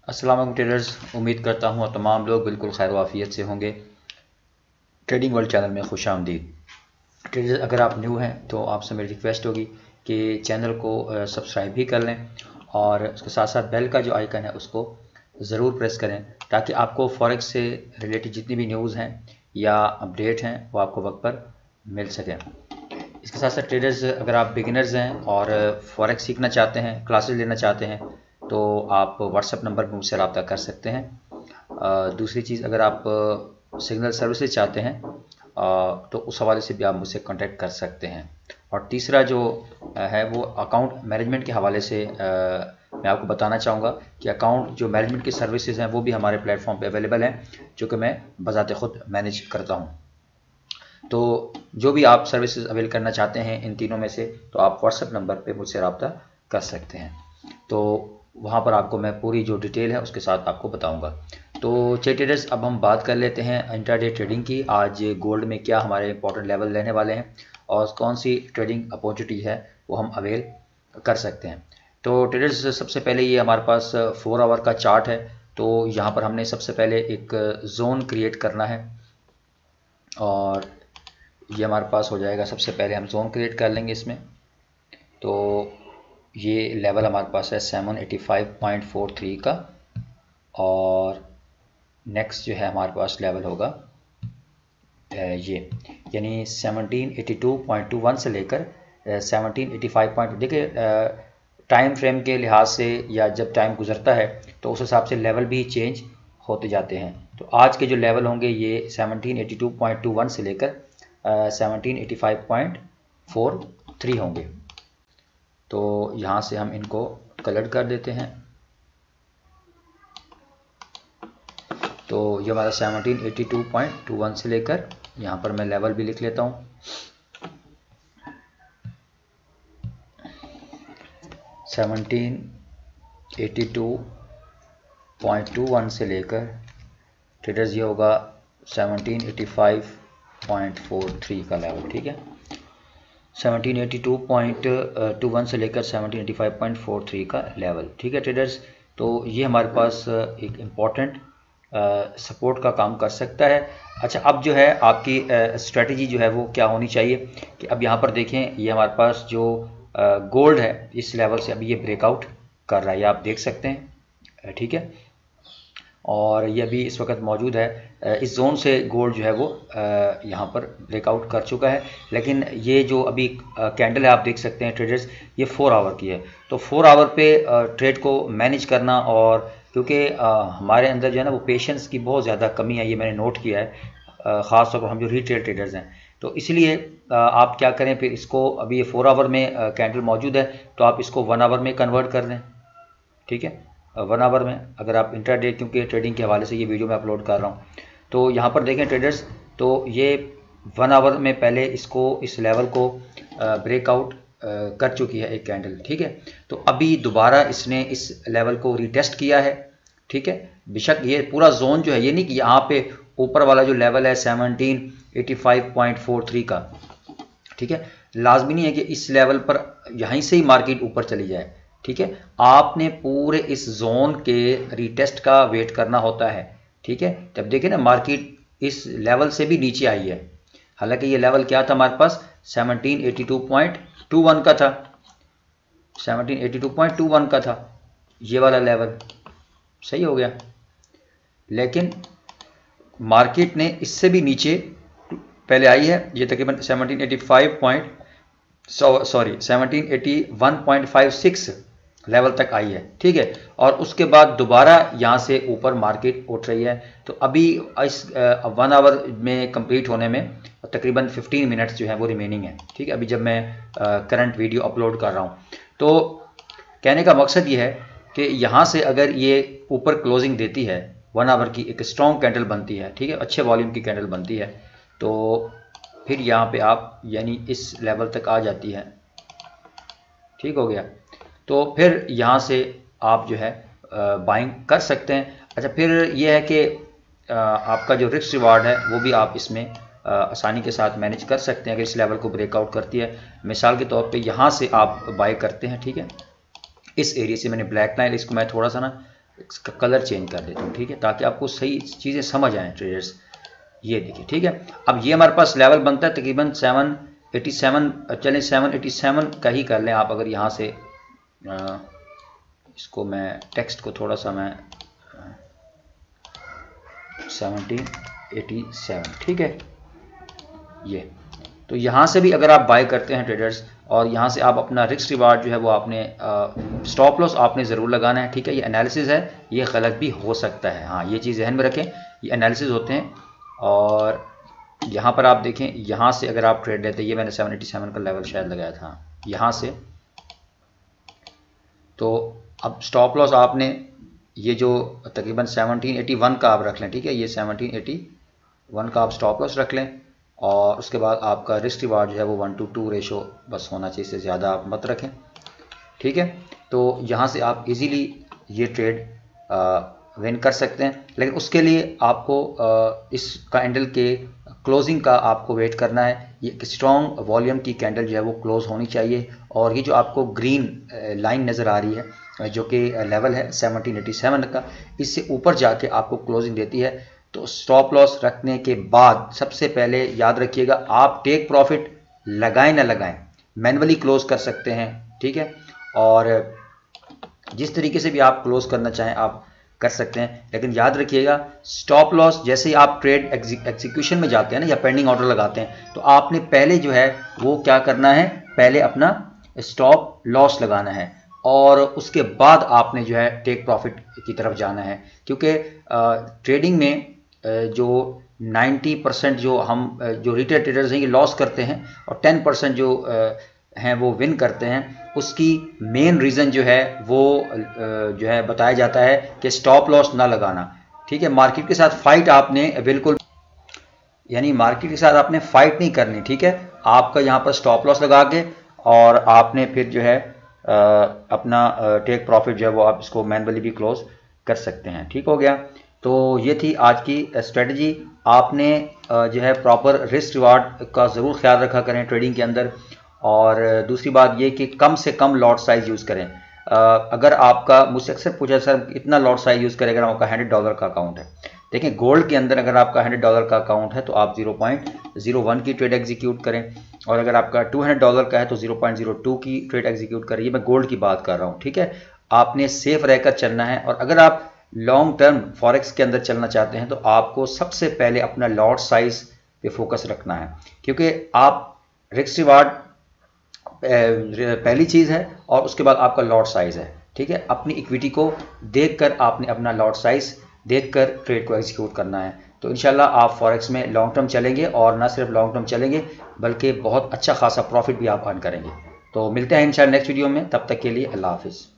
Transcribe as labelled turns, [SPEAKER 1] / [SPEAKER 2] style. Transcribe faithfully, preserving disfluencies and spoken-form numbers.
[SPEAKER 1] अस्सलाम वालेकुम ट्रेडर्स, उम्मीद करता हूँ तमाम लोग बिल्कुल खैर वाफियत से होंगे। ट्रेडिंग वर्ल्ड चैनल में खुश आमदीद। ट्रेडर्स, अगर आप न्यू हैं तो आपसे मेरी रिक्वेस्ट होगी कि चैनल को सब्सक्राइब भी कर लें और उसके साथ साथ बेल का जो आइकन है उसको ज़रूर प्रेस करें ताकि आपको फॉरेक्स से रिलेटेड जितनी भी न्यूज़ हैं या अपडेट हैं वो आपको वक्त पर मिल सकें। इसके साथ साथ ट्रेडर्स, अगर आप बिगिनर्स हैं और फॉरेक्स सीखना चाहते हैं, क्लासेस लेना चाहते हैं तो आप व्हाट्सएप नंबर पर मुझसे रब्ता कर सकते हैं। आ, दूसरी चीज़, अगर आप सिग्नल सर्विसेज चाहते हैं आ, तो उस हवाले से भी आप मुझसे कांटेक्ट कर सकते हैं। और तीसरा जो है वो अकाउंट मैनेजमेंट के हवाले से आ, मैं आपको बताना चाहूँगा कि अकाउंट जो मैनेजमेंट की सर्विसेज हैं वो भी हमारे प्लेटफॉर्म पे अवेलेबल हैं, जो कि मैं बज़ाते ख़ुद मैनेज करता हूँ। तो जो भी आप सर्विसेज अवेल करना चाहते हैं इन तीनों में से, तो आप व्हाट्सएप नंबर पे मुझसे रब्ता कर सकते हैं। तो वहाँ पर आपको मैं पूरी जो डिटेल है उसके साथ आपको बताऊंगा। तो चलिए ट्रेडर्स, अब हम बात कर लेते हैं इंट्राडे ट्रेडिंग की। आज गोल्ड में क्या हमारे इंपॉर्टेंट लेवल रहने वाले हैं और कौन सी ट्रेडिंग अपॉर्चुनिटी है वो हम अवेल कर सकते हैं। तो ट्रेडर्स, सबसे पहले ये हमारे पास फोर आवर का चार्ट है। तो यहाँ पर हमने सबसे पहले एक जोन क्रिएट करना है और ये हमारे पास हो जाएगा। सबसे पहले हम जोन क्रिएट कर लेंगे इसमें। तो ये लेवल हमारे पास है seven eighty five point four three का और नेक्स्ट जो है हमारे पास लेवल होगा ये, यानी seventeen eighty two point two one से लेकर सेवनटीन एटी फाइव पॉइंट। देखिए, टाइम फ्रेम के लिहाज से या जब टाइम गुजरता है तो उस हिसाब से लेवल भी चेंज होते जाते हैं। तो आज के जो लेवल होंगे ये seventeen eighty two point two one से लेकर seventeen eighty five point four three होंगे। तो यहाँ से हम इनको कलर कर देते हैं। तो ये हमारा seventeen eighty two point two one से लेकर, यहाँ पर मैं लेवल भी लिख लेता हूँ, seventeen eighty two point two one से लेकर ट्रेडर्स ये होगा seventeen eighty five point four three का लेवल। ठीक है, seventeen eighty two point two one से लेकर seventeen eighty five point four three का लेवल। ठीक है ट्रेडर्स, तो ये हमारे पास एक इम्पॉर्टेंट सपोर्ट का काम कर सकता है। अच्छा, अब जो है आपकी स्ट्रेटजी जो है वो क्या होनी चाहिए कि अब यहाँ पर देखें, ये हमारे पास जो गोल्ड है इस लेवल से अभी ये ब्रेकआउट कर रहा है, ये आप देख सकते हैं। ठीक है, और ये अभी इस वक्त मौजूद है इस जोन से। गोल्ड जो है वो यहाँ पर ब्रेकआउट कर चुका है, लेकिन ये जो अभी कैंडल है आप देख सकते हैं ट्रेडर्स, ये फोर आवर की है। तो फोर आवर पे ट्रेड को मैनेज करना, और क्योंकि हमारे अंदर जो है ना वो पेशेंस की बहुत ज़्यादा कमी है, ये मैंने नोट किया है, ख़ास तौर पर हम जो रिटेल ट्रेडर्स हैं। तो इसलिए आप क्या करें, फिर इसको अभी ये फोर आवर में कैंडल मौजूद है तो आप इसको वन आवर में कन्वर्ट कर दें। ठीक है, वन आवर में अगर आप इंट्राडे, क्योंकि ट्रेडिंग के हवाले से ये वीडियो मैं अपलोड कर रहा हूँ, तो यहाँ पर देखें ट्रेडर्स, तो ये वन आवर में पहले इसको इस लेवल को ब्रेकआउट कर चुकी है एक कैंडल। ठीक है, तो अभी दोबारा इसने इस लेवल को रीटेस्ट किया है। ठीक है, बेशक ये पूरा जोन जो है, ये नहीं कि यहाँ पे ऊपर वाला जो लेवल है seventeen eighty five point four three का, ठीक है, लाजमी नहीं है कि इस लेवल पर यहीं से ही मार्केट ऊपर चली जाए। ठीक है, आपने पूरे इस जोन के रीटेस्ट का वेट करना होता है। ठीक है, जब देखें ना मार्केट इस लेवल से भी नीचे आई है, हालांकि ये लेवल क्या था हमारे पास, seventeen eighty two point two one का था, seventeen eighty two point two one का था ये वाला लेवल, सही हो गया। लेकिन मार्केट ने इससे भी नीचे पहले आई है, ये तकरीबन seventeen eighty five point sorry seventeen eighty one point five six level तक आई है। ठीक है, और उसके बाद दोबारा यहाँ से ऊपर मार्केट उठ रही है। तो अभी इस वन आवर में कंप्लीट होने में तकरीबन फिफ्टीन मिनट्स जो है वो रिमेनिंग है। ठीक है, अभी जब मैं करंट वीडियो अपलोड कर रहा हूँ, तो कहने का मकसद ये है कि यहाँ से अगर ये ऊपर क्लोजिंग देती है, वन आवर की एक स्ट्रॉन्ग कैंडल बनती है, ठीक है, अच्छे वॉल्यूम की कैंडल बनती है, तो फिर यहाँ पे आप यानी इस लेवल तक आ जाती है। ठीक हो गया, तो फिर यहाँ से आप जो है बाइंग कर सकते हैं। अच्छा, फिर ये है कि आपका जो रिस्क रिवार्ड है वो भी आप इसमें आसानी के साथ मैनेज कर सकते हैं अगर इस लेवल को ब्रेकआउट करती है। मिसाल के तौर पे यहाँ से आप बाय करते हैं। ठीक है, इस एरिया से मैंने ब्लैक लाइन, इसको मैं थोड़ा सा ना इसका कलर चेंज कर देता हूँ, ठीक है, ताकि आपको सही चीज़ें समझ आएँ ट्रेडर्स। ये देखिए, ठीक है। अब ये हमारे पास लेवल बनता है तकरीबन सेवन एटी सेवन, चलें सेवन एटी सेवन का ही कर लें आप। अगर यहाँ से आ, इसको मैं टेक्स्ट को थोड़ा सा मैं सेवनटीन एटी सेवन, ठीक है। ये तो यहाँ से भी अगर आप बाय करते हैं ट्रेडर्स, और यहाँ से आप अपना रिस्क रिवार्ड जो है वो आपने स्टॉप लॉस आपने ज़रूर लगाना है, ठीक है। ये एनालिसिस है, ये गलत भी हो सकता है, हाँ ये चीज़ ध्यान में रखें, ये एनालिसिस होते हैं। और यहाँ पर आप देखें, यहाँ से अगर आप ट्रेड लेते हैं, ये मैंने सेवन एटी सेवन का लेवल शायद लगाया था यहाँ से, तो अब स्टॉप लॉस आपने ये जो तकरीबन सेवनटीन एटी वन का आप रख लें, ठीक है। ये सेवनटीन एटी वन का आप स्टॉप लॉस रख लें, और उसके बाद आपका रिस्क रिवार्ड जो है वो वन टू टू रेशो बस होना चाहिए, इससे ज़्यादा आप मत रखें, ठीक है। तो यहाँ से आप इजीली ये ट्रेड विन कर सकते हैं, लेकिन उसके लिए आपको आ, इस कैंडल के क्लोजिंग का आपको वेट करना है। ये स्ट्रॉन्ग वॉल्यूम की कैंडल जो है वो क्लोज होनी चाहिए, और ये जो आपको ग्रीन लाइन नज़र आ रही है जो कि लेवल है सेवनटीन एटी सेवन का, इससे ऊपर जाके आपको क्लोजिंग देती है। तो स्टॉप लॉस रखने के बाद सबसे पहले याद रखिएगा, आप टेक प्रॉफिट लगाएं ना लगाएं, मैनुअली क्लोज कर सकते हैं, ठीक है। और जिस तरीके से भी आप क्लोज करना चाहें आप कर सकते हैं, लेकिन याद रखिएगा स्टॉप लॉस जैसे ही आप ट्रेड एग्जीक्यूशन में जाते हैं ना, या पेंडिंग ऑर्डर लगाते हैं, तो आपने पहले जो है वो क्या करना है, पहले अपना स्टॉप लॉस लगाना है, और उसके बाद आपने जो है टेक प्रॉफिट की तरफ जाना है। क्योंकि ट्रेडिंग में जो नब्बे परसेंट जो हम जो रिटेल ट्रेडर्स हैं ये लॉस करते हैं, और टेन परसेंट जो हैं वो विन करते हैं, उसकी मेन रीज़न जो है वो जो है बताया जाता है कि स्टॉप लॉस ना लगाना, ठीक है। मार्केट के साथ फाइट आपने बिल्कुल, यानी मार्केट के साथ आपने फाइट नहीं करनी, ठीक है। आपका यहाँ पर स्टॉप लॉस लगा के, और आपने फिर जो है अपना टेक प्रॉफिट जो है वो आप इसको मैनुअली भी क्लोज कर सकते हैं, ठीक हो गया। तो ये थी आज की स्ट्रेटजी। आपने जो है प्रॉपर रिस्क रिवार्ड का ज़रूर ख्याल रखा करें ट्रेडिंग के अंदर, और दूसरी बात ये कि कम से कम लॉट साइज़ यूज़ करें। अगर आपका, मुझसे अक्सर पूछा सर इतना लॉट साइज़ यूज़ करें अगर आपका हंड्रेड डॉलर का अकाउंट है, देखें गोल्ड के अंदर अगर आपका हंड्रेड डॉलर का अकाउंट है तो आप ज़ीरो पॉइंट ज़ीरो वन की ट्रेड एग्जीक्यूट करें, और अगर आपका टू हंड्रेड डॉलर का है तो ज़ीरो पॉइंट ज़ीरो टू की ट्रेड एग्जीक्यूट करें। ये मैं गोल्ड की बात कर रहा हूँ, ठीक है। आपने सेफ रहकर चलना है, और अगर आप लॉन्ग टर्म फॉरेक्स के अंदर चलना चाहते हैं तो आपको सबसे पहले अपना लॉट साइज पे फोकस रखना है, क्योंकि आप रिस्क रिवार्ड पहली चीज़ है, और उसके बाद आपका लॉट साइज है, ठीक है। अपनी इक्विटी को देखकर आपने अपना लॉट साइज देखकर ट्रेड को एग्जीक्यूट करना है। तो इंशाल्लाह आप फॉरेक्स में लॉन्ग टर्म चलेंगे, और ना सिर्फ लॉन्ग टर्म चलेंगे बल्कि बहुत अच्छा खासा प्रॉफिट भी आप अर्न करेंगे। तो मिलते हैं इंशाल्लाह नेक्स्ट वीडियो में, तब तक के लिए अल्लाह हाफिज़।